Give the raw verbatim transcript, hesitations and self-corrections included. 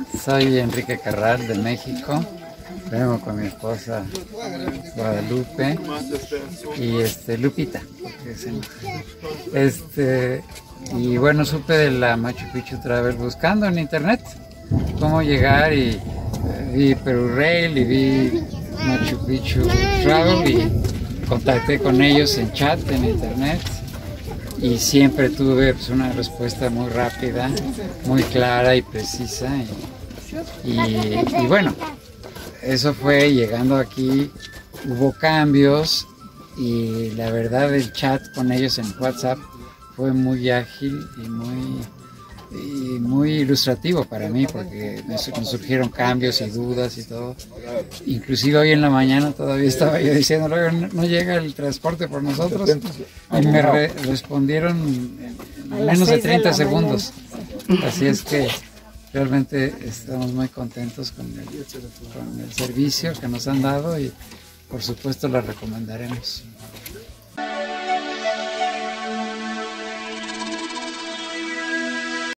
Soy Enrique Carral de México. Vengo con mi esposa Guadalupe y este Lupita, porque se enoja. Este y bueno, supe de la Machu Picchu Travel buscando en internet cómo llegar y eh, vi Peru Rail y vi Machu Picchu Travel y contacté con ellos en chat en internet y siempre tuve pues, una respuesta muy rápida, muy clara y precisa y, y, y bueno, eso fue llegando aquí, hubo cambios y la verdad el chat con ellos en WhatsApp fue muy ágil y muy, y muy ilustrativo para mí porque me surgieron cambios y dudas y todo. Inclusive hoy en la mañana todavía estaba yo diciendo, no, no llega el transporte por nosotros y me re respondieron en menos de treinta segundos. Así es que realmente estamos muy contentos con el, con el servicio que nos han dado y por supuesto la recomendaremos.